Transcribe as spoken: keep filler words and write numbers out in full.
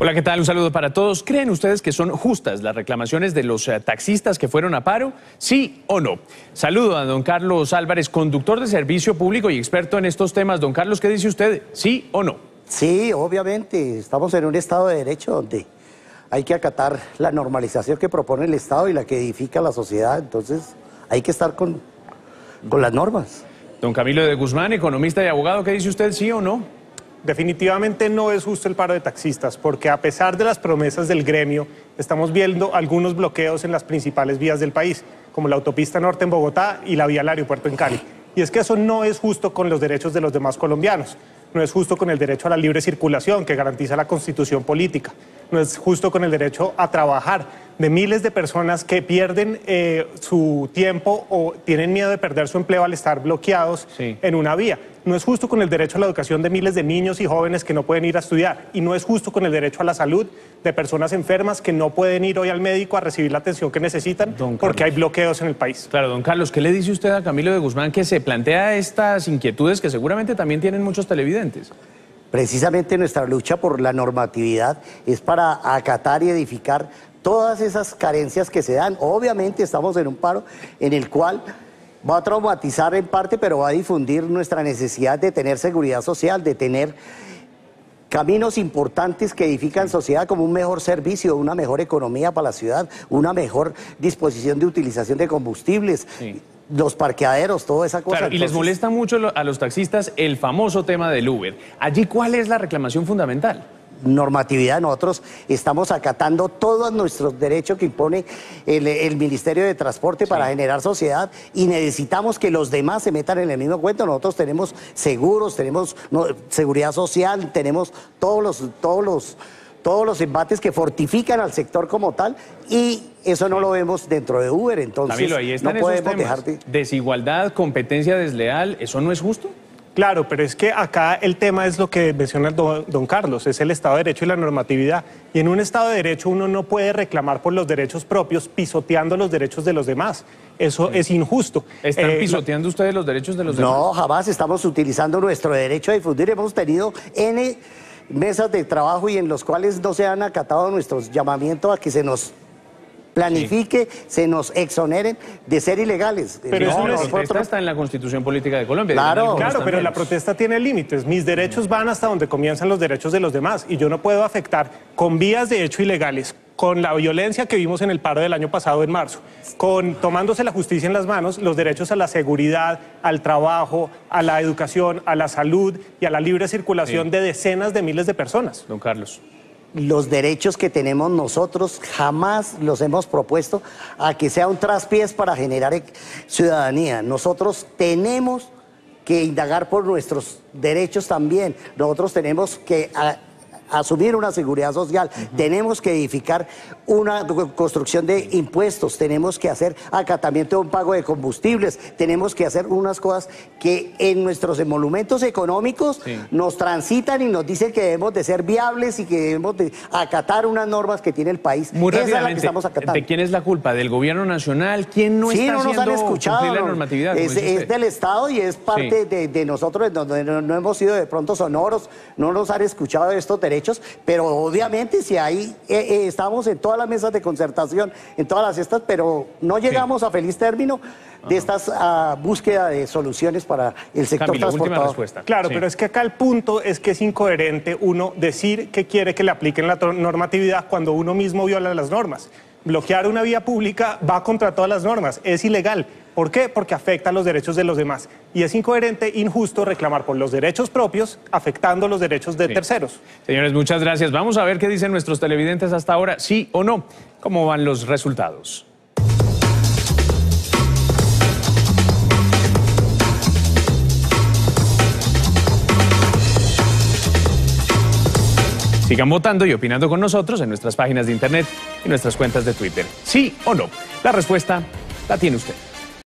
Hola, ¿qué tal? Un saludo para todos. ¿Creen ustedes que son justas las reclamaciones de los eh, taxistas que fueron a paro? ¿Sí o no? Saludo a don Carlos Álvarez, conductor de servicio público y experto en estos temas. Don Carlos, ¿qué dice usted? ¿Sí o no? Sí, obviamente. Estamos en un Estado de Derecho donde hay que acatar la normalización que propone el Estado y la que edifica la sociedad. Entonces, hay que estar con, con las normas. Don Camilo de Guzmán, economista y abogado, ¿qué dice usted? ¿Sí o no? Definitivamente no es justo el paro de taxistas, porque a pesar de las promesas del gremio, estamos viendo algunos bloqueos en las principales vías del país, como la autopista norte en Bogotá y la vía al aeropuerto en Cali. Y es que eso no es justo con los derechos de los demás colombianos, no es justo con el derecho a la libre circulación que garantiza la Constitución política, no es justo con el derecho a trabajar de miles de personas que pierden eh, su tiempo o tienen miedo de perder su empleo al estar bloqueados Sí. en una vía. No es justo con el derecho a la educación de miles de niños y jóvenes que no pueden ir a estudiar. Y no es justo con el derecho a la salud de personas enfermas que no pueden ir hoy al médico a recibir la atención que necesitan Don porque Carlos. hay bloqueos en el país. Claro, don Carlos, ¿qué le dice usted a Camilo de Guzmán que se plantea estas inquietudes que seguramente también tienen muchos televidentes? Precisamente nuestra lucha por la normatividad es para acatar y edificar todas esas carencias que se dan. Obviamente estamos en un paro en el cual va a traumatizar en parte, pero va a difundir nuestra necesidad de tener seguridad social, de tener caminos importantes que edifican sociedad como un mejor servicio, una mejor economía para la ciudad, una mejor disposición de utilización de combustibles. Sí. Los parqueaderos, toda esa cosa. Claro, y les Entonces, molesta mucho lo- a los taxistas el famoso tema del Uber. Allí, ¿cuál es la reclamación fundamental? normatividad, nosotros estamos acatando todos nuestros derechos que impone el, el Ministerio de Transporte para generar sociedad y necesitamos que los demás se metan en el mismo cuento. Nosotros tenemos seguros, tenemos no, seguridad social, tenemos todos los, todos los, todos los embates que fortifican al sector como tal y eso no lo vemos dentro de Uber, entonces Camilo, ahí están no esos podemos temas. dejar de... Desigualdad, competencia desleal, ¿eso no es justo? Claro, pero es que acá el tema es lo que menciona don, don Carlos, es el Estado de Derecho y la normatividad. Y en un Estado de Derecho uno no puede reclamar por los derechos propios pisoteando los derechos de los demás. Eso es injusto. ¿Están Eh, pisoteando ustedes los derechos de los demás? No, jamás estamos utilizando nuestro derecho a difundir. Hemos tenido N mesas de trabajo y en los cuales no se han acatado nuestros llamamientos a que se nos planifique, sí. se nos exoneren de ser ilegales. Pero no, eso no la es- protesta otro- está en la Constitución Política de Colombia. Claro, Dicen algunos Claro, pero también. la protesta tiene límites. Mis derechos van hasta donde comienzan los derechos de los demás y yo no puedo afectar con vías de hecho ilegales, con la violencia que vimos en el paro del año pasado en marzo, con tomándose la justicia en las manos, los derechos a la seguridad, al trabajo, a la educación, a la salud y a la libre circulación Sí. de decenas de miles de personas. Don Carlos. Los derechos que tenemos nosotros jamás los hemos propuesto a que sea un traspiés para generar e- ciudadanía. Nosotros tenemos que indagar por nuestros derechos también. Nosotros tenemos que a- asumir una seguridad social, uh-huh. tenemos que edificar una co- construcción de impuestos, tenemos que hacer acatamiento de un pago de combustibles, tenemos que hacer unas cosas que en nuestros emolumentos económicos Sí. nos transitan y nos dicen que debemos de ser viables y que debemos de acatar unas normas que tiene el país. Muy Esa es la que rápidamente, estamos acatando. ¿de quién es la culpa? ¿Del gobierno nacional? ¿Quién no sí, está no nos han haciendo escuchado. cumplir la no. normatividad? como Es, dice es usted? del Estado y es parte Sí. de, de nosotros, en donde no, no hemos sido de pronto sonoros, no nos han escuchado estos derechos, pero obviamente si ahí eh, eh, estamos en todas las mesas de concertación, en todas las estas, pero no llegamos a feliz término de estas uh, búsqueda de soluciones para el sector Camilo, última transportador. respuesta. Claro, Sí. pero es que acá el punto es que es incoherente uno decir que quiere que le apliquen la tro- normatividad cuando uno mismo viola las normas. Bloquear una vía pública va contra todas las normas, es ilegal. ¿Por qué? Porque afecta los derechos de los demás. Y es incoherente, injusto reclamar por los derechos propios, afectando los derechos de Sí. terceros. Señores, muchas gracias. Vamos a ver qué dicen nuestros televidentes hasta ahora, sí o no. ¿Cómo van los resultados? Sigan votando y opinando con nosotros en nuestras páginas de internet y nuestras cuentas de Twitter. ¿Sí o no? La respuesta la tiene usted.